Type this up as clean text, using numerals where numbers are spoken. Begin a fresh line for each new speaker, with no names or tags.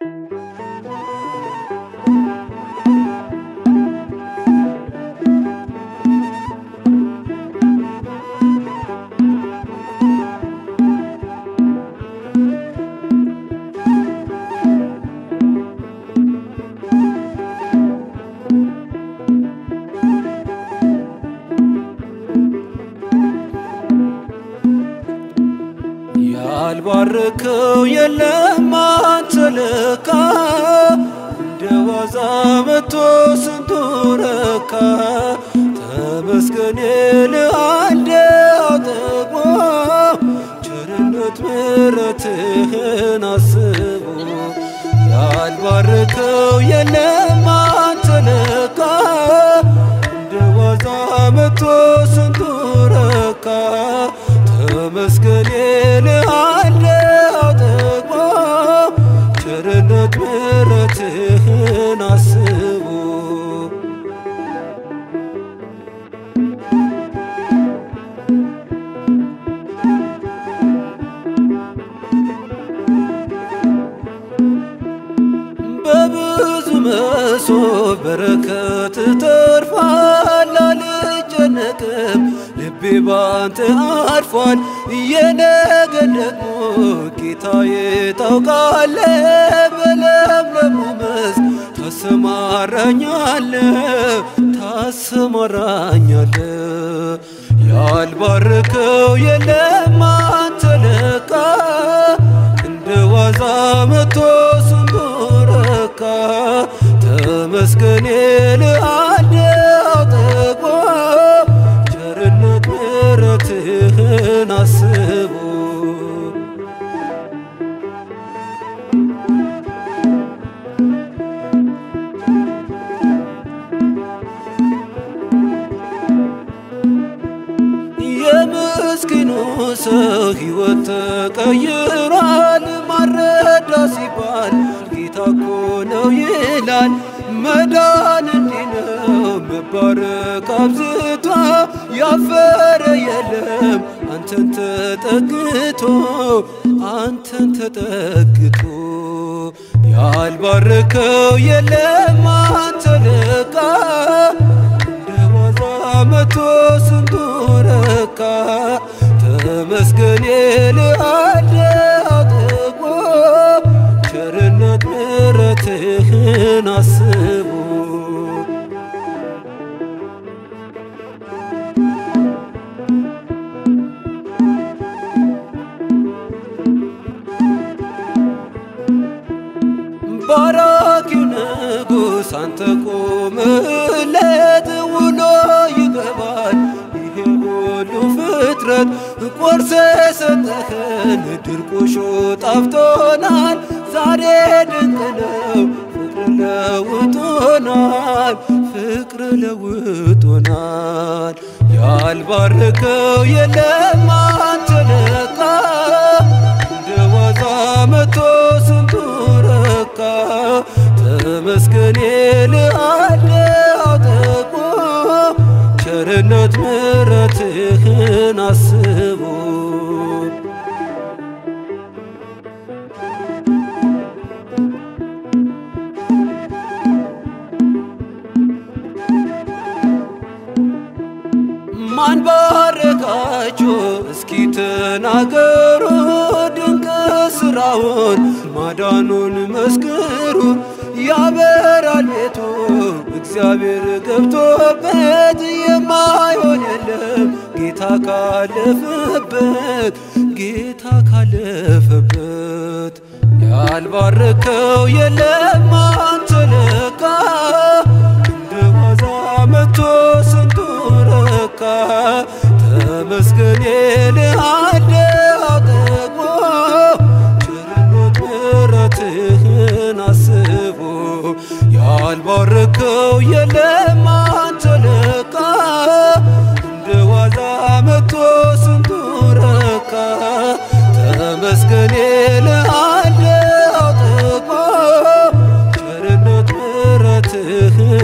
ያልባረከው የለም አንተ ለካ እንደዋዛ መጥቶ ስንቱ ረካ ተመስገን ይልሃለሁ ጠግቦ ቸርነት ምሕረትህን አስቦ ያልባረከው የለም አንተ ለካ እንደዋዛ መጥቶ ስንቱ ረካ ተመስገን ይልሃለሁ ጠግቦ ቸርነት ምሕረትህን አስቦ በብዙ መሶብ በረከት ተርፏል አልጨነቅም ልቤ ባንተ አርፏል የነገን ደግሞ ጌታዬ ታውቃለህ በለምለሙ መስክ ታሰማራኛለህ ያልባረከው የለም አንተ ለካ እንደዋዛ መጥቶ ስንቱ ረካ ተመስገን ይልሃለሁ ጠግቦ ቸርነት ምሕረትህን አስቦ የምስኪኑ ሰው ሕይወት ተቀይሯል ማረዳ ሲባል ጌታ እኮ ነው ይላል መዳን እንዲህ ነው መባረክ አብዝቶ ያፈረ የለም አንተን ተጠግቶ ያልባረከው የለም አንተ ለካ እንደዋዛ መጥቶ ስንቱ ረካ ተመስገን ይልሃለሁ ጠግቦ ቸርነት ምሕረትህን አስቦ ባራኪው ንጉሥ አንተ ቆመህለት ውሎ ይገባል ይሄ ሁሉ ፍጥረት ቆርሰ ሰጠኸን ድርቆሾ ጣፍቶናል ዛሬ ድንቅ ነው ፍቅር ለውጦናል ያልባረከው የለም አንተ ለካ እንደዋዛ መጥቶ ስንቱ ረካ ተመስገን ይልሃለሁ ጠግቦ ቸርነት ምሕረትህን አስቦ ማን ባረካችሁ እስኪ ተናገሩ ድንቅ ስራውን ማዳኑን መስክሩ ያበራል ቤቱ እግዚአብሔር ገብቶበት የማይሆን የለም ጌታ ካለፈበት ያልባረከው የለም አንተ ለካ እንደዋዛ መጥቶ ስንቱ ረካ ተመስገን ይልሃለሁ ጠግቦ ቸርነት ምሕረትህን አስቦ ያልባረከው የለም አንተ ለካ እንደዋዛ መጥቶ ስንቱ ረካ ተመስገን ይልሃለሁ ጠግቦ ቸርነት ምሕረትህን